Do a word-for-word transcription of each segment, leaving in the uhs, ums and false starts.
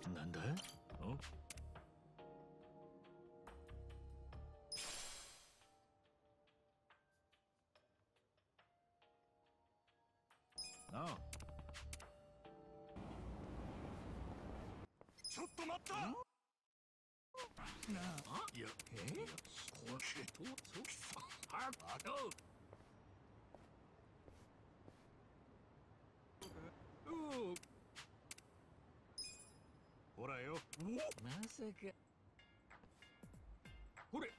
なんだ？お？ああ。 ちょっと待った。なあ、いや、え？これと、そ、あ、あの。おお。ほらよ。お、まさか。ほれ。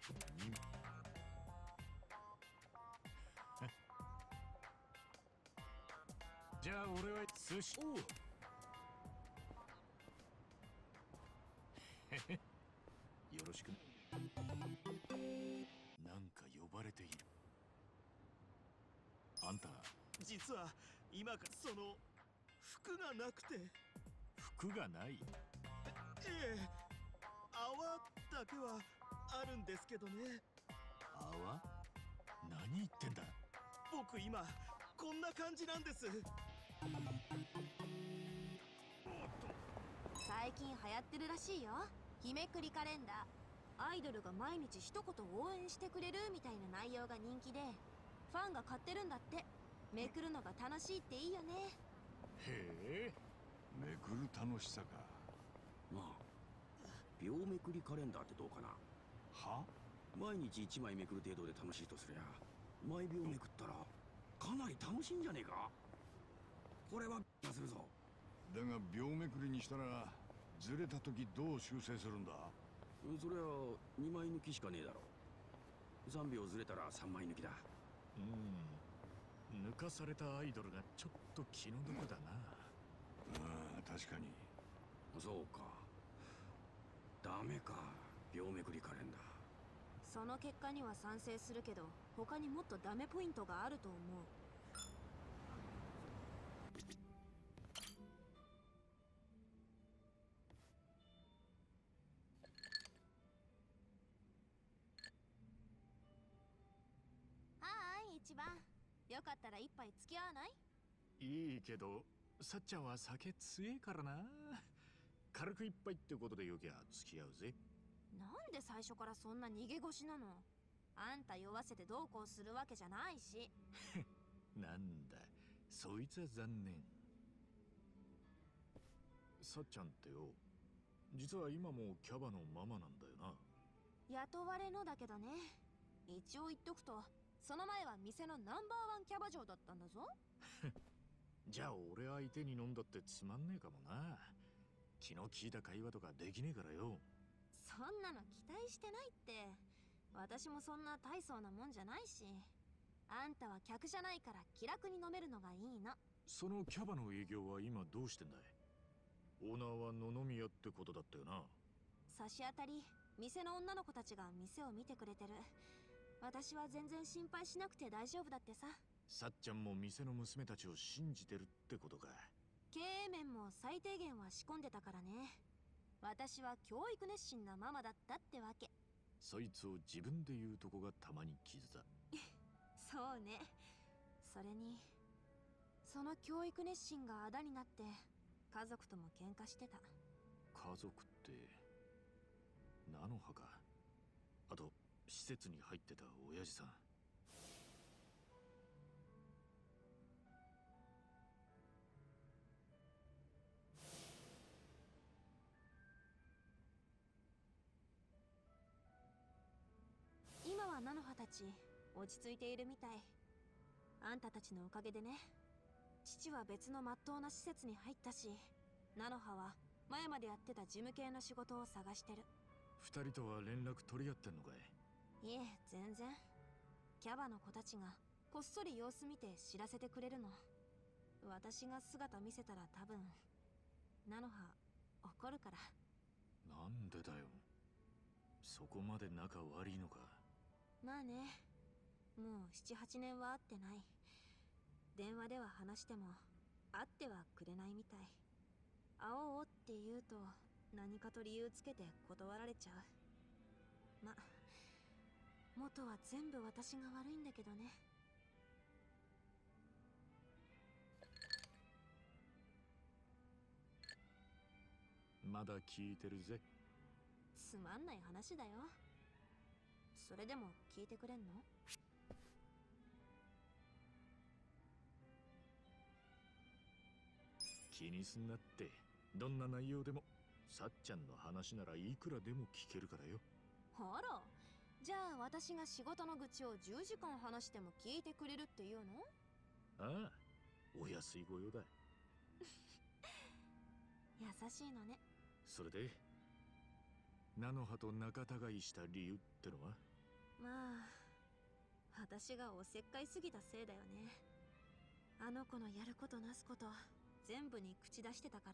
じゃあ俺は寿司。おう。よろしく。なんか呼ばれている。あんた実は今かその服がなくて。 服がない？ ええ、泡だけはあるんですけどね。 泡？何言ってんだ。 僕今こんな感じなんです。 最近流行ってるらしいよ、日めくりカレンダー。アイドルが毎日一言応援してくれるみたいな内容が人気で、ファンが買ってるんだって。めくるのが楽しいっていいよね。 へえ、 めくる楽しさか。 まあ秒めくりカレンダーってどうかな。 は？ 毎日いちまいめくる程度で楽しいとすりゃ、毎秒めくったらかなり楽しいんじゃねえか。これはするぞ。 だが秒めくりにしたらずれた時どう修正するんだ？ そりゃにまい抜きしかねえだろ。さんびょうずれたらさんまい抜きだ。 うん、抜かされたアイドルがちょっと気の毒だな。 ああ、確かに。 そうか、ダメか、秒めくりカレンダー。 その結果には賛成するけど、他にもっとダメポイントがあると思う。はーい、一番よかったら一杯付き合わない？ いいけど、さっちゃんは酒強えからな。軽く一杯ってことでよきゃ付き合うぜ。 なんで最初からそんな逃げ腰なの？あんた酔わせてどうこうするわけじゃないし。 なんだ、そいつは残念。さっちゃんってよ、実は今もキャバのママなんだよな。 雇われのだけどね。一応言っとくと、その前は店のナンバーワンキャバ嬢だったんだぞ。 じゃあ俺相手に飲んだってつまんねえかもな。気の利いた会話とかできねえからよ。 そんなの期待してないって。私もそんな大層なもんじゃないし。あんたは客じゃないから気楽に飲めるのがいいの。 そのキャバの営業は今どうしてんだい？オーナーは野々宮ってことだったよな。 差し当たり、店の女の子たちが店を見てくれてる。私は全然心配しなくて大丈夫だってさ。 さっちゃんも店の娘たちを信じてるってことか。 経営面も最低限は仕込んでたからね。私は教育熱心なママだったってわけ。 そいつを自分で言うとこがたまに傷だ。 そうね。それにその教育熱心があだになって家族とも喧嘩してた。 家族って菜の葉か。あと施設に入ってた親父さん。 今は菜の葉たち落ち着いているみたい。あんたたちのおかげでね。父は別の真っ当な施設に入ったし、菜の葉は前までやってた事務系の仕事を探してる。 二人とは連絡取り合ってんのかい？ いえ、全然。キャバの子たちがこっそり様子見て知らせてくれるの。私が姿見せたら多分菜の葉怒るから。 なんでだよ。そこまで仲悪いのか？ まあね、もうななはちねんは会ってない。電話では話しても会ってはくれないみたい。会おうって言うと何かと理由つけて断られちゃう。ま、元は全部私が悪いんだけどね。 まだ聞いてるぜ。 つまんない話だよ。それでも聞いてくれんの？ 気にすんなって。どんな内容でもさっちゃんの話ならいくらでも聞けるからよ。 ほら、じゃあ私が仕事の愚痴をじゅうじかん話しても聞いてくれるっていうの？ ああ、お安いご用だ。 優しいのね。 それで菜の葉と仲違いした理由ってのは？ まあ私がおせっかいすぎたせいだよね。あの子のやることなすこと全部に口出してたから。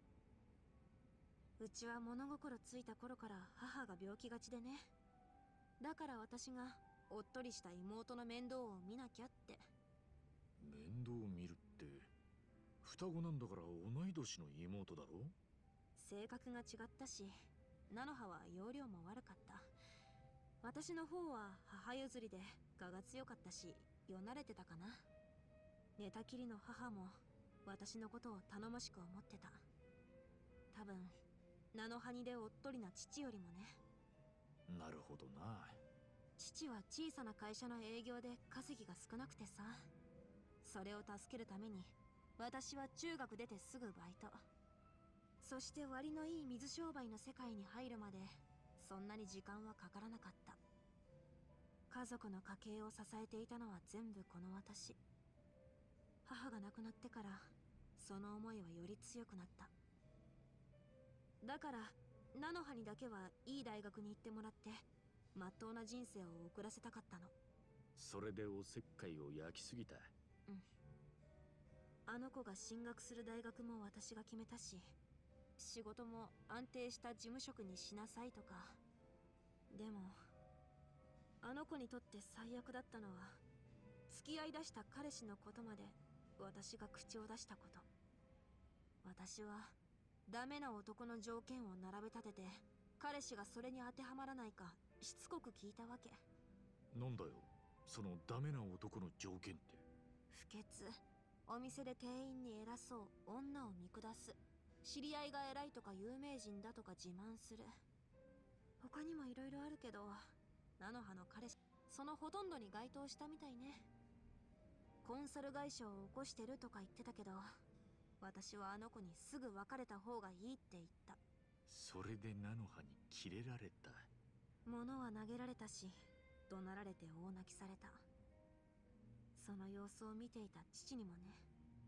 うちは物心ついた頃から母が病気がちでね。だから私がおっとりした妹の面倒を見なきゃって。 面倒を見るって、双子なんだから同い年の妹だろ？ 性格が違ったし、菜の葉は容量も悪かった。私の方は母譲りで我が強かったし、よなれてたかな。寝たきりの母も私のことを頼もしく思ってた。多分菜の葉にでおっとりな父よりもね。 なるほどな。 父は小さな会社の営業で稼ぎが少なくてさ、それを助けるために私は中学出てすぐバイト。そして割のいい水商売の世界に入るまでそんなに時間はかからなかった。家族の家計を支えていたのは全部この私。母が亡くなってからその思いはより強くなった。だから菜の葉にだけはいい大学に行ってもらってまっとうな人生を送らせたかったの。 それでおせっかいを焼きすぎた。 うん。あの子が進学する大学も私が決めたし、仕事も安定した事務職にしなさいとか。でもあの子にとって最悪だったのは、付き合いだした彼氏のことまで私が口を出したこと。私はダメな男の条件を並べ立てて、彼氏がそれに当てはまらないかしつこく聞いたわけ。 なんだよ、そのダメな男の条件って。 不潔、お店で店員に偉そう、女を見下す、知り合いが偉いとか有名人だとか自慢する。他にもいろいろあるけど、菜の葉の彼氏そのほとんどに該当したみたいね。コンサル会社を起こしてるとか言ってたけど、私はあの子にすぐ別れた方がいいって言った。 それで菜の葉にキレられた。 物は投げられたし、怒鳴られて大泣きされた。その様子を見ていた父にもね。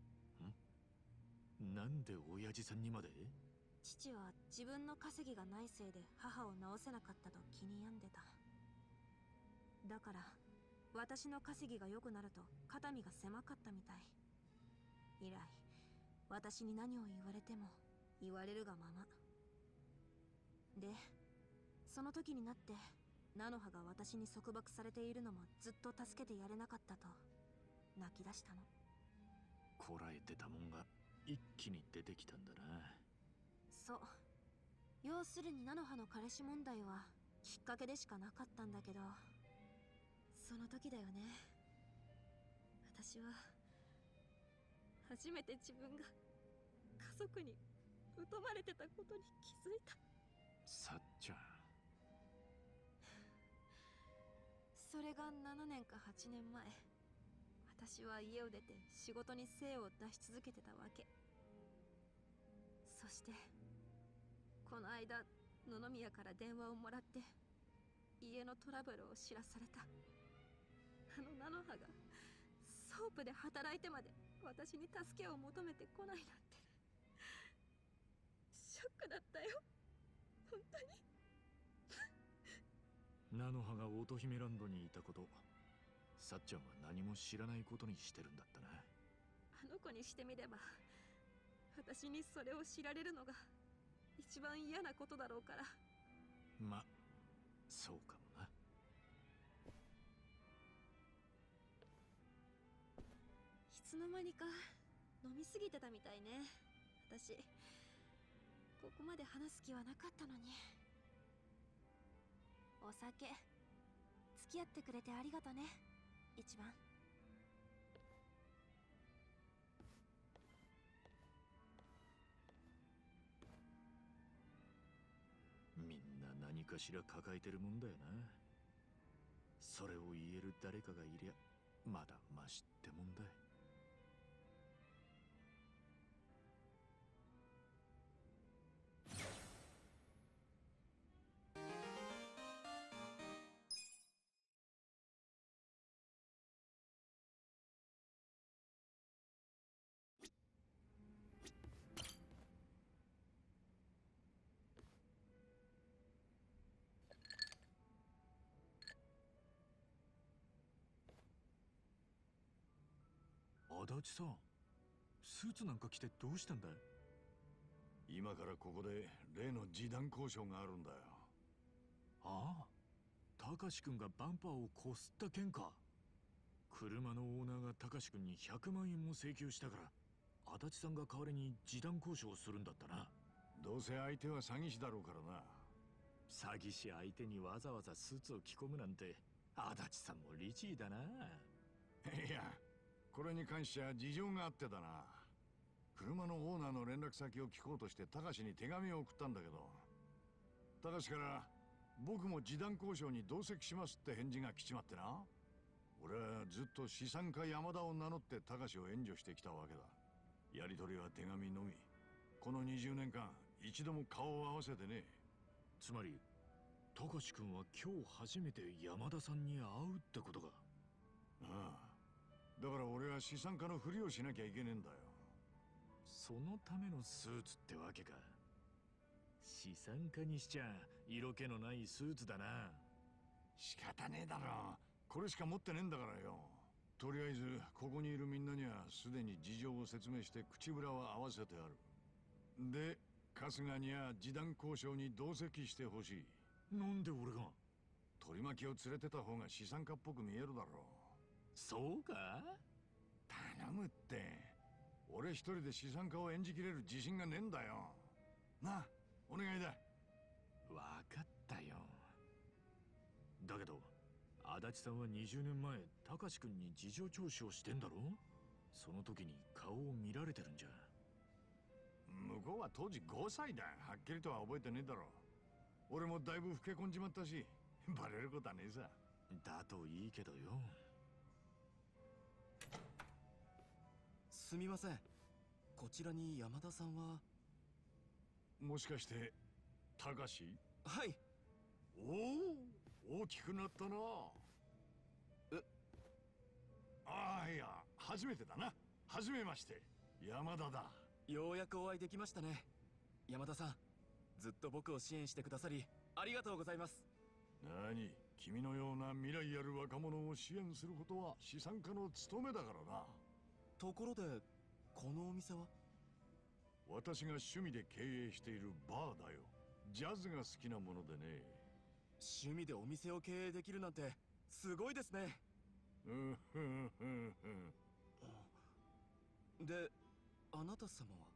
ん？なんで親父さんにまで？ 父は自分の稼ぎがないせいで母を治せなかったと気に病んでた。だから私の稼ぎが良くなると肩身が狭かったみたい。以来私に何を言われても言われるがままで、その時になって菜の葉が私に束縛されているのもずっと助けてやれなかったと泣き出したの。 こらえてたもんが一気に出てきたんだな。 そう。要するに菜の葉の彼氏問題はきっかけでしかなかったんだけど、その時だよね、私は初めて自分が家族に疎まれてたことに気づいた。 さっちゃん。 それがななねんかはちねんまえ、私は家を出て仕事に精を出し続けてたわけ。そしてこの間野々宮から電話をもらって家のトラブルを知らされた。あの菜の葉がソープで働いてまで私に助けを求めてこないなんて、ショックだったよ、本当に。 菜の葉が乙姫ランドにいたこと、さっちゃんは何も知らないことにしてるんだったな。 あの子にしてみれば私にそれを知られるのが一番嫌なことだろうから。 ま、そうかもな。 いつの間にか飲みすぎてたみたいね、私。ここまで話す気はなかったのに。お酒付き合ってくれてありがとね、一番。 何かしら抱えてるもんだよな。それを言える誰かがいりゃまだマシってもんだ。足立さん、スーツなんか着てどうしたんだい？ 今からここで例の示談交渉があるんだよ。 ああ、たかしくんがバンパーをこすった件か。車のオーナーがたかしくんにひゃくまんえんも請求したから足立さんが代わりに示談交渉をするんだったな。 どうせ相手は詐欺師だろうからな。 詐欺師相手にわざわざスーツを着込むなんて足立さんも律儀だな。 いや、これに関しては事情があってだな。車のオーナーの連絡先を聞こうとしてたかしに手紙を送ったんだけど、たかしから僕も示談交渉に同席しますって返事が来ちまってな。俺はずっと資産家山田を名乗ってたかしを援助してきたわけだ。やり取りは手紙のみ。このにじゅうねんかん一度も顔を合わせてね。 つまりたかしくんは今日初めて山田さんに会うってことか。 ああ、だから俺は資産家のふりをしなきゃいけねえんだよ。 そのためのスーツってわけか。資産家にしちゃ色気のないスーツだな。 仕方ねえだろ。これしか持ってねえんだからよ。とりあえずここにいるみんなにはすでに事情を説明して口裏は合わせてある。で、春日には示談交渉に同席してほしい。 なんで俺が？ 取り巻きを連れてた方が資産家っぽく見えるだろう。 そうか？ 頼むって。俺一人で資産家を演じきれる自信がねえんだよ。なあ、お願いだ。 わかったよ。だけど足立さんはにじゅうねんまえたかしくんに事情聴取をしてんだろ。その時に顔を見られてるんじゃ。 向こうは当時ごさいだ。はっきりとは覚えてねえだろ。俺もだいぶ老け込んじまったしバレることはねえさ。 だといいけどよ。 すみません、こちらに山田さんは。 もしかしてたかし？ はい。 おお、大きくなったな。 え？ ああ、いや初めてだな。初めまして、山田だ。 ようやくお会いできましたね。山田さん、ずっと僕を支援してくださりありがとうございます。 何、君のような未来ある若者を支援することは資産家の務めだからな。 ところでこのお店は？ 私が趣味で経営しているバーだよ。ジャズが好きなものでね。 趣味でお店を経営できるなんてすごいですね。 うんふんふんふん。 で、あなた様は？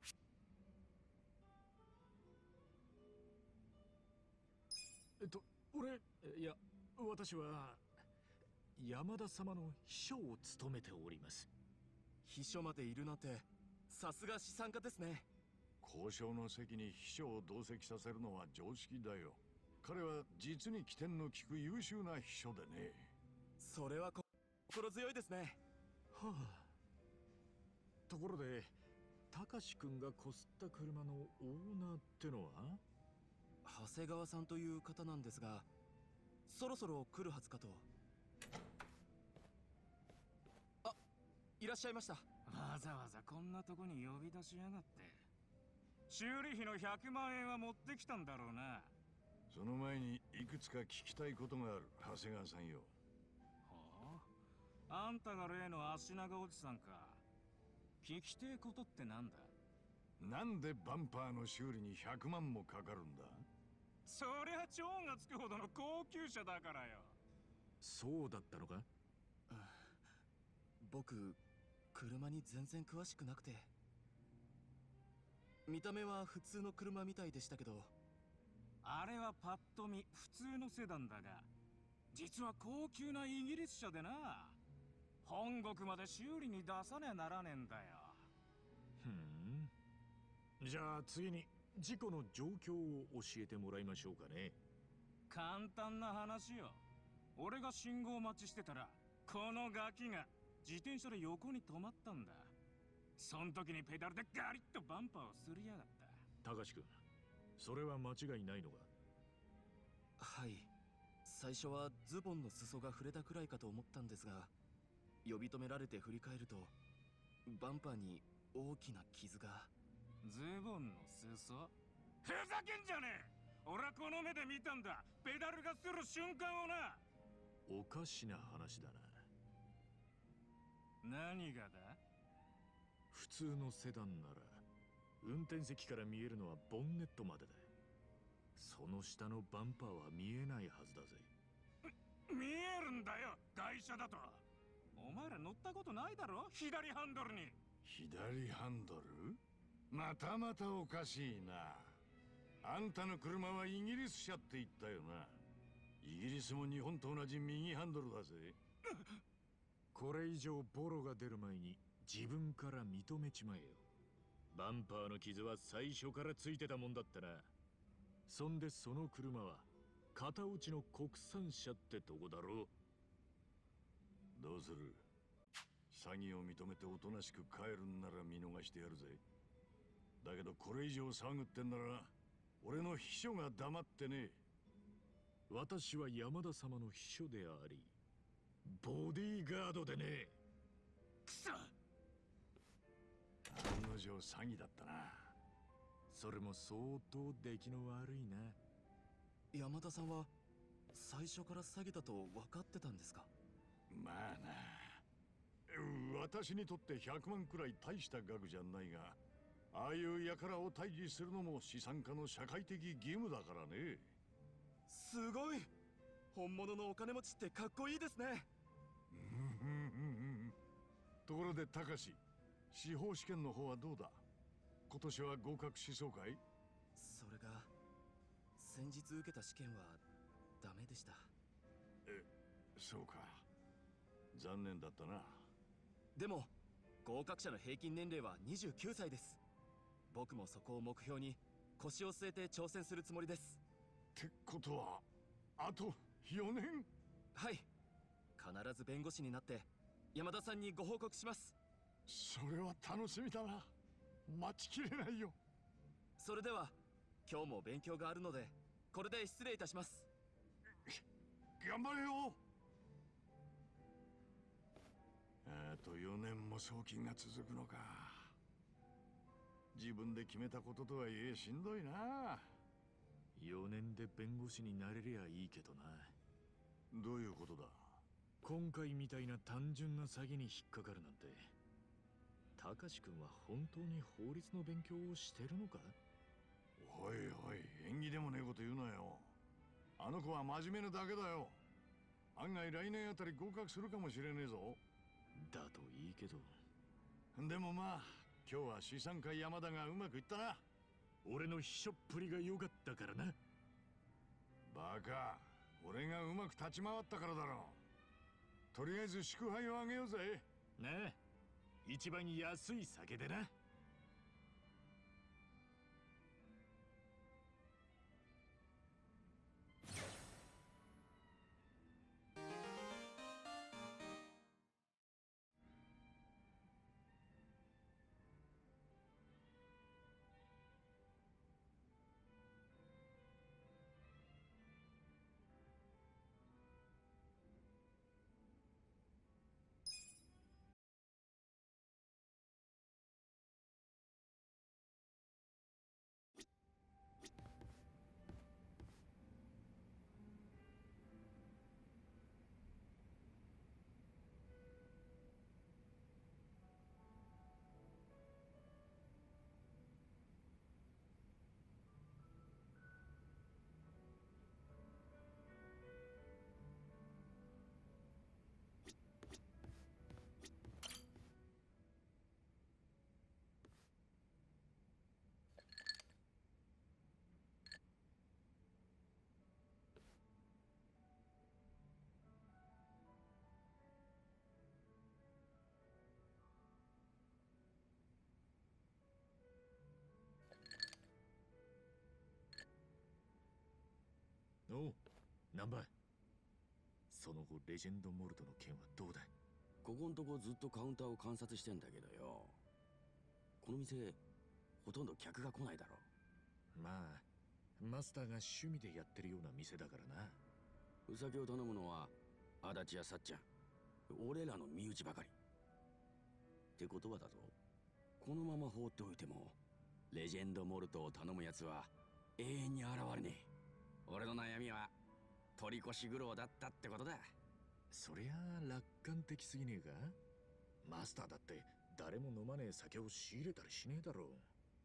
えっと俺いや私は山田様の秘書を務めております。 秘書までいるなんてさすが資産家ですね。 交渉の席に秘書を同席させるのは常識だよ。彼は実に機転の利く優秀な秘書でね。 それは心強いですね。 はあ。ところでたかしくんがこすった車のオーナーってのは？ 長谷川さんという方なんですが、そろそろ来るはずかと。あ、いらっしゃいました。 わざわざこんなとこに呼び出しやがって。修理費のひゃくまんえんは持ってきたんだろうな。 その前にいくつか聞きたいことがある、長谷川さんよ。 はあ、あんたが例の足長おじさんか。聞きてえことってなんだ？ なんでバンパーの修理にひゃくまんもかかるんだ？ そりゃ超がつくほどの高級車だからよ。 そうだったのか？ 僕、車に全然詳しくなくて。見た目は普通の車みたいでしたけど。 あれはパッと見普通のセダンだが、実は高級なイギリス車でな。本国まで修理に出さねえならねえんだよ。 ふん。じゃあ次に事故の状況を教えてもらいましょうかね。 簡単な話よ。俺が信号待ちしてたらこのガキが自転車で横に止まったんだ。そん時にペダルでガリッとバンパーをすりやがった。 高志君、それは間違いないのか？ はい。最初はズボンの裾が触れたくらいかと思ったんですが、呼び止められて振り返るとバンパーに大きな傷が。 ズボンの裾？ふざけんじゃねえ！俺はこの目で見たんだ。ペダルがする瞬間をな。 おかしな話だな。 何がだ？ 普通のセダンなら運転席から見えるのはボンネットまでだ。その下のバンパーは見えないはずだぜ。 見えるんだよ、外車だと。お前ら乗ったことないだろ、左ハンドルに。 左ハンドル？またまたおかしいな。あんたの車はイギリス車って言ったよな。イギリスも日本と同じ右ハンドルだぜ。 これ以上ボロが出る前に自分から認めちまえよ。バンパーの傷は最初からついてたもんだったな。そんでその車は片落ちの国産車ってとこだろう。どうする？詐欺を認めておとなしく帰るんなら見逃してやるぜ。だけどこれ以上騒ぐってんなら俺の秘書が黙ってねえ。私は山田様の秘書でありボディーガードでね。 くそ！ 案の定詐欺だったな。 それも相当出来の悪いな。 山田さんは最初から詐欺だと分かってたんですか？ まあな、私にとってひゃくまんくらい大した額じゃないが、ああいう輩を退治するのも資産家の社会的義務だからね。 すごい！本物のお金持ちってかっこいいですね。 ところで高志、司法試験の方はどうだ？今年は合格しそうかい？ それが先日受けた試験はダメでした。 え、そうか。残念だったな。 でも合格者の平均年齢はにじゅうきゅうさいです。僕もそこを目標に腰を据えて挑戦するつもりです。 ってことはあとよねん？ はい、必ず弁護士になって山田さんにご報告します。 それは楽しみだな。待ちきれないよ。 それでは今日も勉強があるのでこれで失礼いたします。 頑張れよ。あとよねんも送金が続くのか。自分で決めたこととはいえしんどいな。 よねんで弁護士になれりゃいいけどな。 どういうことだ？ 今回みたいな単純な詐欺に引っかかるなんて。高志君は本当に法律の勉強をしてるのか？ おいおい、縁起でもねえこと言うなよ。あの子は真面目なだけだよ。案外来年あたり合格するかもしれねえぞ。 だといいけど。 でもまあ今日は資産家山田がうまくいったな。 俺の秘書っぷりが良かったからな。 バカ、俺がうまく立ち回ったからだろう。とりあえず祝杯をあげようぜ。 なあ、一番安い酒でな。おう、 ナンバー、その後レジェンドモルトの件はどうだ？ ここんとこずっとカウンターを観察してんだけどよ、この店ほとんど客が来ないだろ。 まあマスターが趣味でやってるような店だからな。 ウサギを頼むのは足立やさっちゃん、俺らの身内ばかりってことはだぞ、このまま放っておいてもレジェンドモルトを頼むやつは永遠に現れねえ。俺の悩みは取り越し苦労だったってことだ。 そりゃあ楽観的すぎねえか？マスターだって誰も飲まねえ酒を仕入れたりしねえだろう。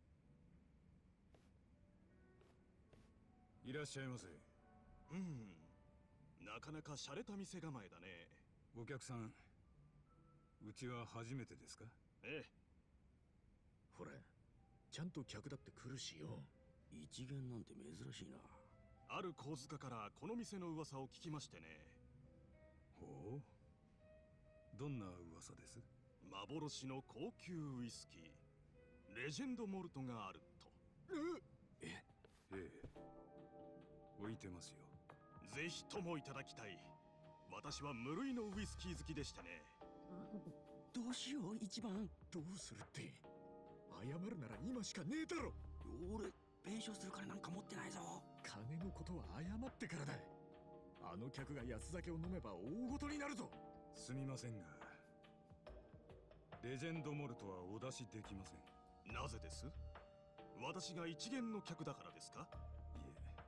いらっしゃいませ。 うん、なかなか洒落た店構えだね。 お客さん、うちは初めてですか？ ええ。 ほら、ちゃんと客だって来るしよ。 一元なんて珍しいな。 ある小塚からこの店の噂を聞きましてね。 ほう、どんな噂です？ 幻の高級ウイスキーレジェンドモルトがあると。 えええ、置いてますよ。 ぜひともいただきたい。私は無類のウイスキー好きでしてね。 どうしよう一番。 どうするって、謝るなら今しかねえだろ。 俺弁償する金なんか持ってないぞ。 金のことは謝ってからだ。あの客が安酒を飲めば大ごとになるぞ。 すみませんが、レジェンドモルトはお出しできません。 なぜです？私が一元の客だからですか？ い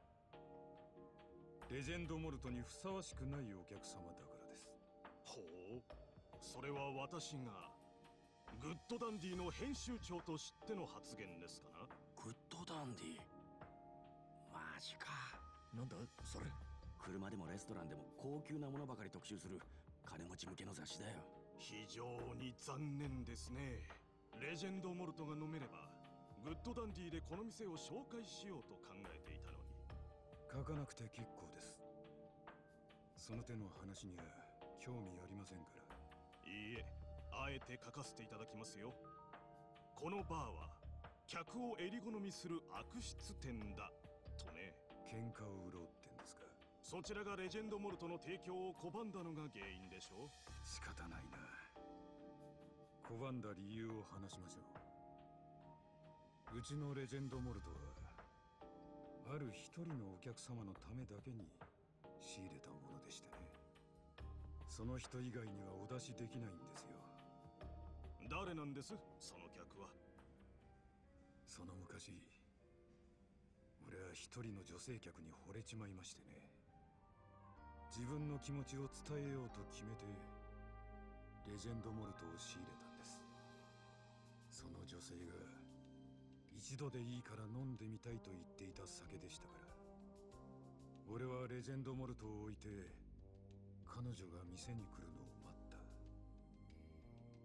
え、レジェンドモルトにふさわしくないお客様だからです。 ほう、それは私がグッドダンディの編集長と知っての発言ですかな？ グッドダンディ、マジか。 なんだそれ？ 車でもレストランでも高級なものばかり特集する金持ち向けの雑誌だよ。 非常に残念ですね。レジェンドモルトが飲めればグッドダンディでこの店を紹介しようと考えていたのに。 書かなくて結構です。その手の話には興味ありませんから。 いいえ、あえて書かせていただきますよ。このバーは客を襟好みする悪質店だとね。 喧嘩を売ろうってんですか？ そちらがレジェンドモルトの提供を拒んだのが原因でしょう。 仕方ないな。拒んだ理由を話しましょう。うちのレジェンドモルトはある一人のお客様のためだけに仕入れたものでしてね。その人以外にはお出しできないんですよ。 誰なんですその客は？ その昔、俺は一人の女性客に惚れちまいましてね。自分の気持ちを伝えようと決めてレジェンドモルトを仕入れたんです。その女性が一度でいいから飲んでみたいと言っていた酒でしたから、俺はレジェンドモルトを置いて彼女が店に来るのを待った。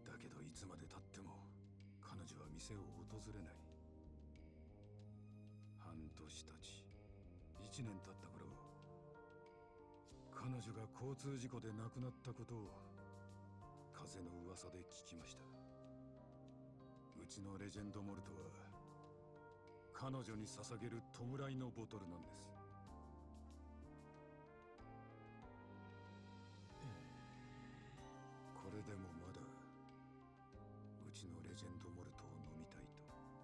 だけどいつまで経っても彼女は店を訪れない。半年経ち一年経った頃、彼女が交通事故で亡くなったことを風の噂で聞きました。うちのレジェンドモルトは彼女に捧げる弔いのボトルなんです。これでもまだうちのレジェンドモルトを飲みたいと。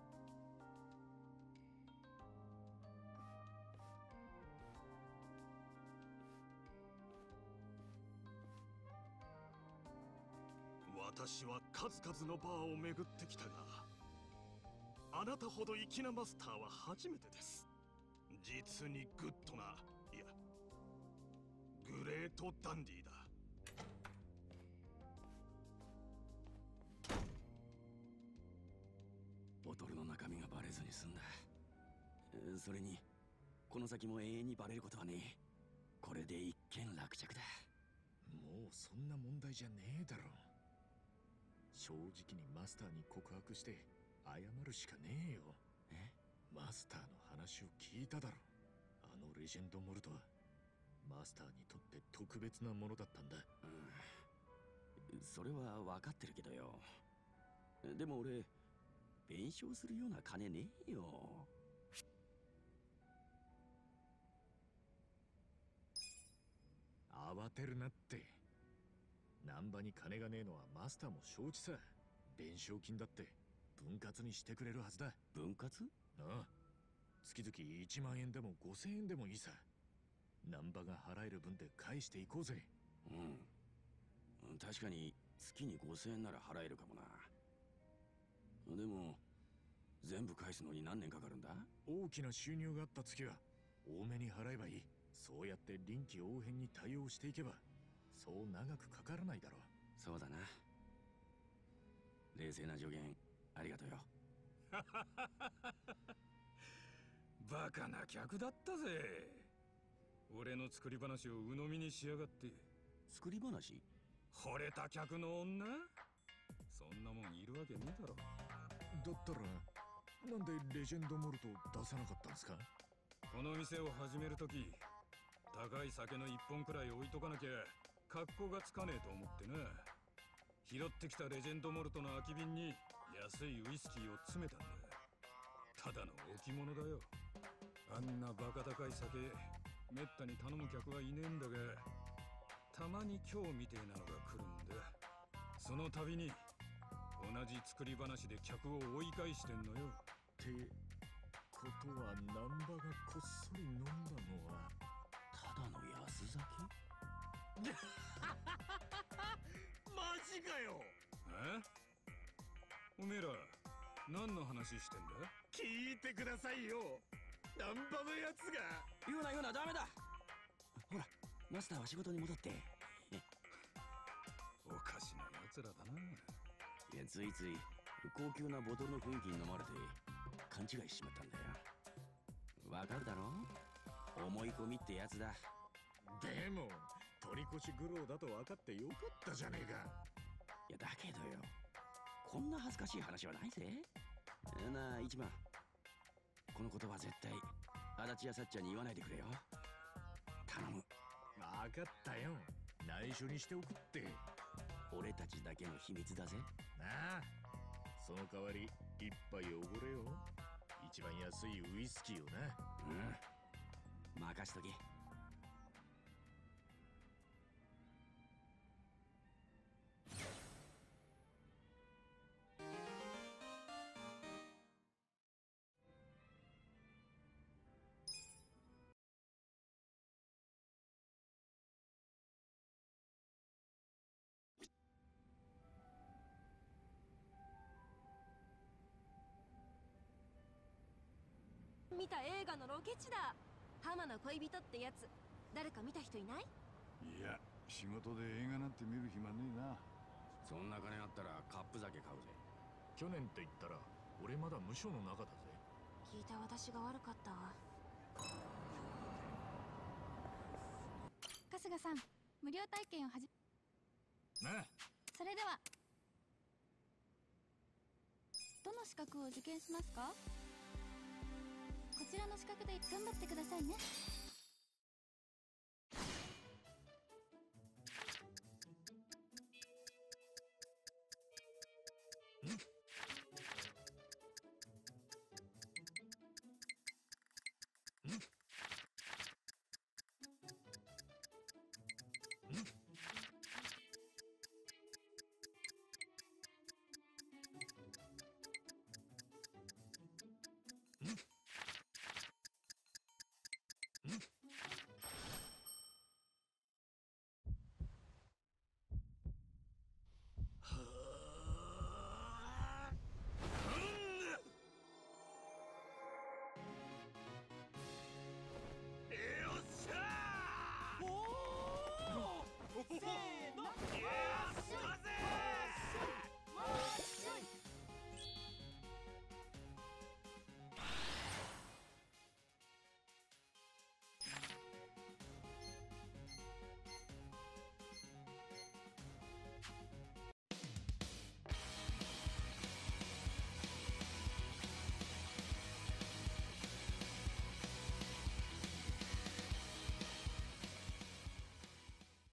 私は数々のバーを巡ってきたが、あなたほど粋なマスターは初めてです。実にグッドな、いやグレートダンディーだ。 ボトルの中身がバレずに済んだ。それにこの先も永遠にバレることはねえ。これで一件落着だ。 もうそんな問題じゃねえだろ。正直にマスターに告白して謝るしかねえよ。 え？ マスターの話を聞いただろ。あのレジェンドモルトはマスターにとって特別なものだったんだ。 うん、それは分かってるけどよ。でも俺弁償するような金ねえよ。 慌てるなって。難波に金がねえのはマスターも承知さ。弁償金だって分割にしてくれるはずだ。 分割？ ああ、月々いちまんえんでもごせんえんでもいいさ。難波が払える分で返していこうぜ。 うん、確かに月にごせんえんなら払えるかもな。でも全部返すのに何年かかるんだ？ 大きな収入があった月は多めに払えばいい。そうやって臨機応変に対応していけばそう長くかからないだろう。 そうだな。冷静な助言ありがとうよ。 バカな客だったぜ。俺の作り話を鵜呑みにしやがって。 作り話？ 惚れた客の女？そんなもんいるわけねえだろ。 だったらなんでレジェンドモルトを出さなかったんですか？ この店を始めるとき、高い酒の一本くらい置いとかなきゃ格好がつかねえと思ってな。拾ってきたレジェンドモルトの空き瓶に安いウイスキーを詰めたんだ。ただの置物だよ。あんなバカ高い酒めったに頼む客はいねえんだが、たまに今日みてえなのが来るんだ。その度に同じ作り話で客を追い返してんのよ。 ってことは難波がこっそり飲んだのはただの安酒？ マジかよ。 え？おめえら何の話してんだ？ 聞いてくださいよ。難波のやつが。 言うな言うな、ダメだ。ほらマスターは仕事に戻って。 おかしな奴らだな。 いや、ついつい高級なボトルの雰囲気に飲まれて勘違いしちまったんだよ。わかるだろ？思い込みってやつだ。 でも取り越し苦労だと分かってよかったじゃねえか。 いやだけどよ、こんな恥ずかしい話はないぜ。なあ一番、この言葉絶対足立やさっちゃんに言わないでくれよ。頼む。 分かったよ。内緒にしておくって。 俺たちだけの秘密だぜ。 なあ、その代わり一杯おごれよ。一番安いウイスキーをな。 うん、任しとけ。 見た映画のロケ地だ。浜の恋人ってやつ、誰か見た人いない？ いや、仕事で映画なんて見る暇ねえな。 そんな金あったらカップ酒買うぜ。 去年って言ったら俺まだ無所の中だぜ。 聞いた私が悪かったわ。 春日さん、無料体験を始め。 なあ、 それではどの資格を受験しますか？こちらの資格で頑張ってくださいね。